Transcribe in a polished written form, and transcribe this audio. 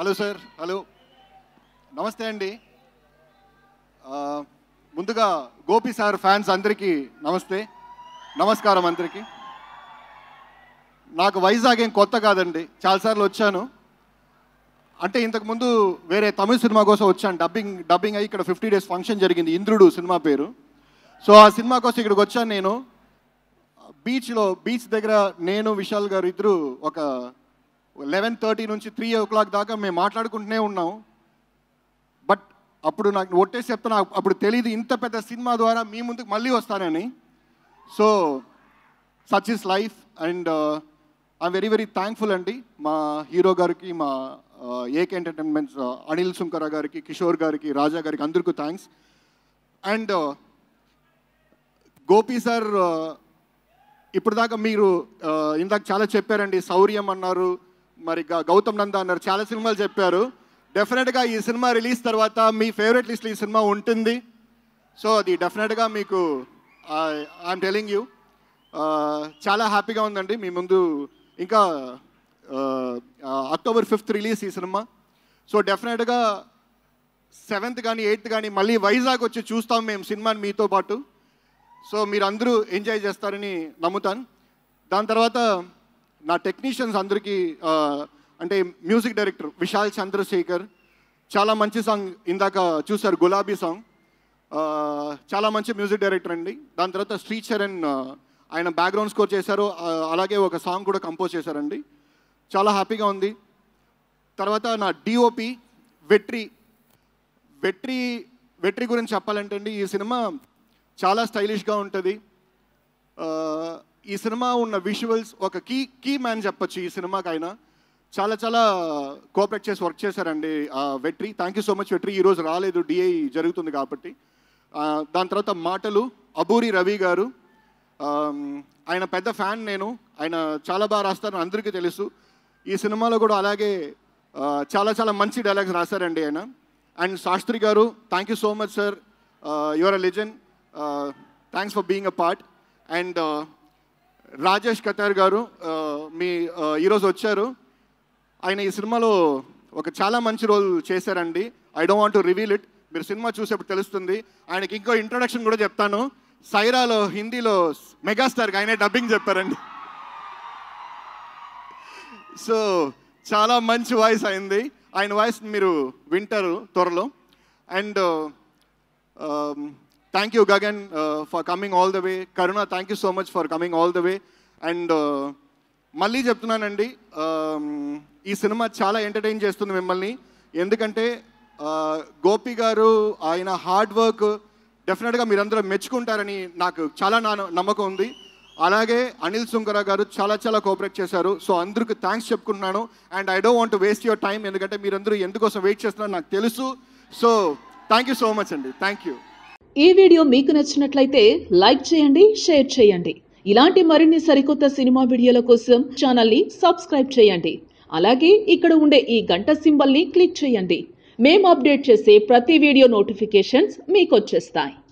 Hello sir, hello, నమస్తే అండి. ముందుగా గోపి సార్ ఫ్యాన్స్ అందరికీ నమస్తే, నమస్కారం అందరికీ. నాకు వైజాగ్ ఏం కొత్త కాదండి, చాలాసార్లు వచ్చాను. అంటే ఇంతకుముందు వేరే తమిళ సినిమా కోసం వచ్చాను, డబ్బింగ్ అయ్యి ఇక్కడ 50 days ఫంక్షన్ జరిగింది, ఇంద్రుడు సినిమా పేరు. సో ఆ సినిమా కోసం ఇక్కడికి వచ్చాను. నేను బీచ్ దగ్గర నేను విశాల్ గారు ఇద్దరు ఒక 11:30 నుంచి 3 o'clock దాకా మేము మాట్లాడుకుంటూనే ఉన్నాం. బట్ అప్పుడు నాకు ఒట్టేసి చెప్తాను, అప్పుడు తెలియదు ఇంత పెద్ద సినిమా ద్వారా మీ ముందుకు మళ్ళీ వస్తానని. So such is life and I'm very very thankful అండి మా హీరో గారికి, మా ఏకే ఎంటర్టైన్మెంట్స్ అనిల్ సుంకర గారికి, కిషోర్ గారికి, రాజా గారికి అందరికీ థ్యాంక్స్. అండ్ గోపి సార్ ఇప్పుడు దాకా మీరు ఇందాక చాలా చెప్పారండి, శౌర్యం అన్నారు, మరి గౌతమ్ నంద అన్నారు, చాలా సినిమాలు చెప్పారు. డెఫినెట్గా ఈ సినిమా రిలీజ్ తర్వాత మీ ఫేవరెట్ లిస్ట్లో ఈ సినిమా ఉంటుంది. సో అది డెఫినెట్గా మీకు ఐఎమ్ టెలింగ్ యూ చాలా హ్యాపీగా ఉందండి. మీ ముందు ఇంకా October 5th రిలీజ్ ఈ సినిమా. సో డెఫినెట్గా 7th కానీ 8th కానీ మళ్ళీ వైజాగ్ వచ్చి చూస్తాం మేము సినిమాని మీతో పాటు. సో మీరు అందరూ ఎంజాయ్ చేస్తారని నమ్ముతాను. దాని తర్వాత నా టెక్నీషియన్స్ అందరికీ, అంటే మ్యూజిక్ డైరెక్టర్ విశాల్ చంద్రశేఖర్, చాలా మంచి సాంగ్ ఇందాక చూశారు, గులాబీ సాంగ్, చాలా మంచి మ్యూజిక్ డైరెక్టర్ అండి. దాని తర్వాత శ్రీ చరణ్ ఆయన బ్యాక్గ్రౌండ్ స్కోర్ చేశారు, అలాగే ఒక సాంగ్ కూడా కంపోజ్ చేశారండి. చాలా హ్యాపీగా ఉంది. తర్వాత నా డిఓపి వెట్రి గురించి చెప్పాలంటే అండి, ఈ సినిమా చాలా స్టైలిష్గా ఉంటుంది. ఈ సినిమా ఉన్న విజువల్స్ ఒక కీ మ్యాన్ చెప్పచ్చు ఈ సినిమాకి. ఆయన చాలా చాలా కోఆపరేట్ చేసి వర్క్ చేశారండి Vetri. Thank you so much Vetri. ఈరోజు రాలేదు, డిఐ జరుగుతుంది కాబట్టి. దాని తర్వాత మాటలు అబూరి రవి గారు, ఆయన పెద్ద ఫ్యాన్ నేను, ఆయన చాలా బాగా రాస్తారు అందరికీ తెలుసు. ఈ సినిమాలో కూడా అలాగే చాలా చాలా మంచి డైలాగ్స్ రాశారండి ఆయన. And Shastri garu, thank you so much sir, your a legend, thanks for being a part. And Rajesh Katar garu ఈరోజు వచ్చారు. ఆయన ఈ సినిమాలో ఒక చాలా మంచి రోల్ చేశారండి. I don't want to reveal it, మీరు సినిమా చూసేప్పుడు తెలుస్తుంది. ఆయనకి ఇంకో ఇంట్రొడక్షన్ కూడా చెప్తాను. సైరాలో హిందీలో మెగాస్టార్కి ఆయనే డబ్బింగ్ చెప్పారండి. సో చాలా మంచి వాయిస్ అయింది, ఆయన వాయిస్ మీరు వింటారు త్వరలో. And thank you Gagan for coming all the way. Karuna, thank you so much for coming all the way. And మళ్ళీ చెప్తున్నానండి, ఈ సినిమా చాలా ఎంటర్టైన్ చేస్తుంది మిమ్మల్ని. ఎందుకంటే గోపి గారు ఆయన హార్డ్ వర్క్ డెఫినెట్గా మీరందరూ మెచ్చుకుంటారని నాకు చాలా నమ్మకం ఉంది. అలాగే అనిల్ సుంకర గారు చాలా చాలా కోఆపరేట్ చేశారు. సో అందరికి థ్యాంక్స్ చెప్పుకుంటున్నాను. And I don't want to waste your time, ఎందుకంటే మీరందరూ ఎందుకోసం వెయిట్ చేస్తున్నారో నాకు తెలుసు. So thank you so much అండి, థ్యాంక్ యూ. ఈ వీడియో మీకు నచ్చినట్లయితే లైక్ చేయండి, షేర్ చేయండి. ఇలాంటి మరిన్ని సరికొత్త సినిమా వీడియోల కోసం ఛానల్ని సబ్స్క్రైబ్ చేయండి. అలాగే ఇక్కడ ఉండే ఈ గంట సింబల్ని క్లిక్ చేయండి. మేము అప్డేట్ చేసే ప్రతి వీడియో నోటిఫికేషన్స్ మీకు వచ్చేస్తాయి.